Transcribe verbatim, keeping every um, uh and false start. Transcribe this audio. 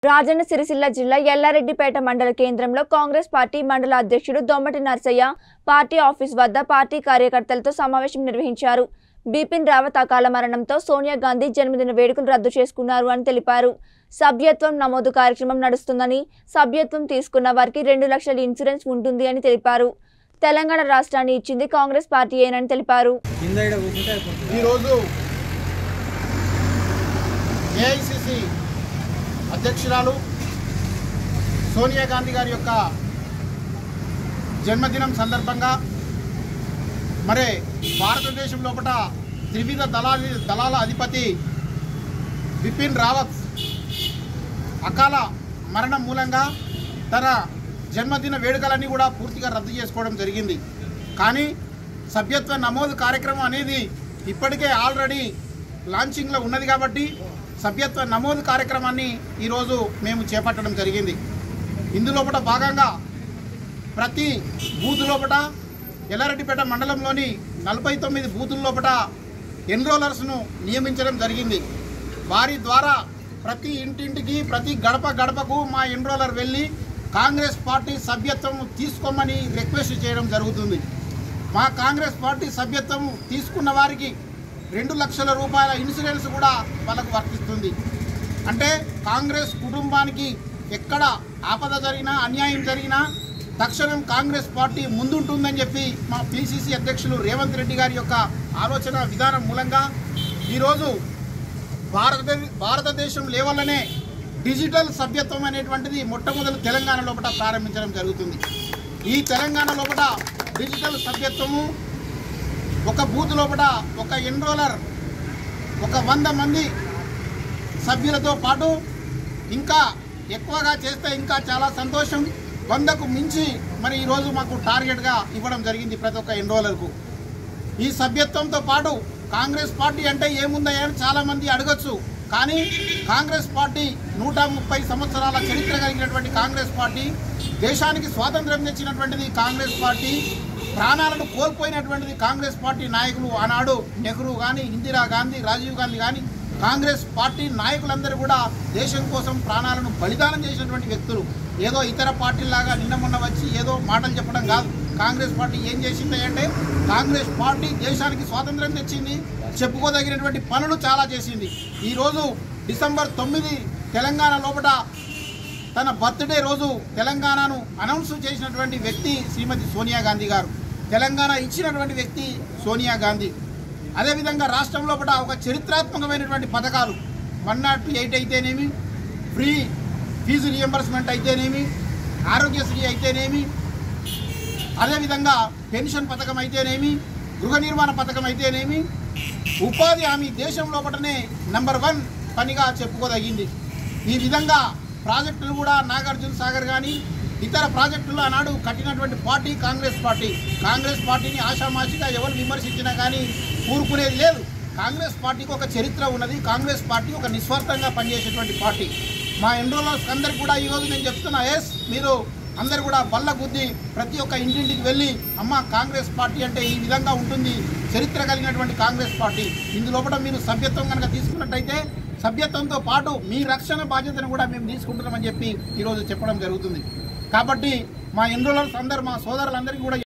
రాజన్న సిరిసిల్ల జిల్లా ఎల్లారెడ్డిపేట మండల కేంద్రంలో కాంగ్రెస్ పార్టీ మండల అధ్యక్షుడు దొమ్మటి నర్సయ్య పార్టీ ఆఫీస్ వద్ద పార్టీ కార్యకర్తలతో సమావేశం నిర్వహించారు. బిపిన్ రావత్ అకాల మరణంతో సోనియా గాంధీ జన్మదిన వేడుకలు రద్దు చేసుకున్నారు అని తెలిపారు. సభ్యత్వం నమోదు కార్యక్రమం నడుస్తుందని, సభ్యత్వం తీసుకున్న వారికి రెండు లక్షల ఇన్సూరెన్స్ ఉంటుంది అని తెలిపారు. తెలంగాణ రాష్ట్రాన్ని ఇచ్చింది కాంగ్రెస్ పార్టీయేనని తెలిపారు. ఏఐసిసి అధ్యక్షురాలు సోనియా గాంధీ గారి యొక్క జన్మదినం సందర్భంగా మరి భారతదేశం లోపల త్రివిధ దళాల దళాల అధిపతి బిపిన్ రావత్ అకాల మరణం మూలంగా తన జన్మదిన వేడుకలన్నీ కూడా పూర్తిగా రద్దు చేసుకోవడం జరిగింది. కానీ సభ్యత్వ నమోదు కార్యక్రమం అనేది ఇప్పటికే ఆల్రెడీ లాంచింగ్లో ఉన్నది కాబట్టి సభ్యత్వ నమోదు కార్యక్రమాన్ని ఈరోజు మేము చేపట్టడం జరిగింది. ఇందులోపట భాగంగా ప్రతి బూత్ లోపల ఎల్లారెడ్డిపేట మండలంలోని నలభై తొమ్మిది బూతుల లోపల ఎన్రోలర్స్ను నియమించడం జరిగింది. వారి ద్వారా ప్రతి ఇంటింటికి ప్రతి గడప గడపకు మా ఎన్రోలర్ వెళ్ళి కాంగ్రెస్ పార్టీ సభ్యత్వం తీసుకోమని రిక్వెస్ట్ చేయడం జరుగుతుంది. మా కాంగ్రెస్ పార్టీ సభ్యత్వం తీసుకున్న వారికి రెండు లక్షల రూపాయల ఇన్సూరెన్స్ కూడా వాళ్ళకు వర్తిస్తుంది. అంటే కాంగ్రెస్ కుటుంబానికి ఎక్కడ ఆపద జరిగినా, అన్యాయం జరిగినా తక్షణం కాంగ్రెస్ పార్టీ ముందుంటుందని చెప్పి మా పిసిసి అధ్యక్షులు రేవంత్ రెడ్డి గారి యొక్క ఆలోచన విధానం మూలంగా ఈరోజు భారత భారతదేశం లెవెల్లోనే డిజిటల్ సభ్యత్వం అనేటువంటిది మొట్టమొదటి తెలంగాణ లోపల ప్రారంభించడం జరుగుతుంది. ఈ తెలంగాణ లోపల డిజిటల్ సభ్యత్వము ఒక బూత్ లోపల ఒక ఎన్రోలర్ ఒక వంద మంది సభ్యులతో పాటు ఇంకా ఎక్కువగా చేస్తే ఇంకా చాలా సంతోషం. వందకు మించి మరి ఈరోజు మాకు టార్గెట్గా ఇవ్వడం జరిగింది ప్రతి ఒక్క ఎన్రోలర్కు. ఈ సభ్యత్వంతో పాటు కాంగ్రెస్ పార్టీ అంటే ఏముందని చాలామంది అడగచ్చు. కానీ కాంగ్రెస్ పార్టీ నూట ముప్పై సంవత్సరాల చరిత్ర కలిగినటువంటి కాంగ్రెస్ పార్టీ, దేశానికి స్వాతంత్రం తెచ్చినటువంటిది కాంగ్రెస్ పార్టీ, ప్రాణాలను కోల్పోయినటువంటిది కాంగ్రెస్ పార్టీ నాయకులు. ఆనాడు నెహ్రూ కానీ, ఇందిరా గాంధీ, రాజీవ్ గాంధీ కానీ కాంగ్రెస్ పార్టీ నాయకులందరూ కూడా దేశం కోసం ప్రాణాలను బలిదానం చేసినటువంటి వ్యక్తులు. ఏదో ఇతర పార్టీలాగా నిన్న మొన్న వచ్చి ఏదో మాటలు చెప్పడం కాదు. కాంగ్రెస్ పార్టీ ఏం చేసింది అంటే కాంగ్రెస్ పార్టీ దేశానికి స్వాతంత్రం తెచ్చింది, చెప్పుకోదగినటువంటి పనులు చాలా చేసింది. ఈరోజు డిసెంబర్ తొమ్మిది తెలంగాణ లోపల తన బర్త్డే రోజు తెలంగాణను అనౌన్స్ చేసినటువంటి వ్యక్తి శ్రీమతి సోనియా గాంధీ గారు. తెలంగాణ ఇచ్చినటువంటి వ్యక్తి సోనియా గాంధీ. అదేవిధంగా రాష్ట్రం లోపల ఒక చరిత్రాత్మకమైనటువంటి పథకాలు వన్ నాట్ ఎయిట్ అయితేనేమి, ఫ్రీ ఫీజు రియంబర్స్మెంట్ అయితేనేమి, ఆరోగ్యశ్రీ అయితేనేమి, అదేవిధంగా పెన్షన్ పథకం అయితేనేమి, గృహ నిర్మాణ పథకం అయితేనేమి, ఉపాధి హామీ దేశం లోపలనే నెంబర్ వన్ పనిగా చెప్పుకోదగింది. ఈ విధంగా ప్రాజెక్టులు కూడా నాగార్జున సాగర్ కానీ ఇతర ప్రాజెక్టులు ఆనాడు కట్టినటువంటి పార్టీ కాంగ్రెస్ పార్టీ. కాంగ్రెస్ పార్టీని ఆషామాషిగా ఎవరు విమర్శించినా కానీ ఊరుకునేది లేదు. కాంగ్రెస్ పార్టీకి ఒక చరిత్ర ఉన్నది. కాంగ్రెస్ పార్టీ ఒక నిస్వార్థంగా పనిచేసేటువంటి పార్టీ. మా ఎన్రోలర్స్ అందరికి కూడా ఈరోజు నేను చెప్తున్నా, ఎస్ మీరు అందరు కూడా బల్ల గుద్ది ప్రతి ఒక్క ఇంటింటికి వెళ్ళి అమ్మ కాంగ్రెస్ పార్టీ అంటే ఈ విధంగా ఉంటుంది, చరిత్ర కలిగినటువంటి కాంగ్రెస్ పార్టీ. ఇందులోపల మీరు సభ్యత్వం కనుక తీసుకున్నట్టయితే సభ్యత్వంతో పాటు మీ రక్షణ బాధ్యతను కూడా మేము తీసుకుంటున్నామని చెప్పి ఈరోజు చెప్పడం జరుగుతుంది. కాబట్టి మా ఎన్రోలర్స్ అందరూ, మా సోదరులందరికీ కూడా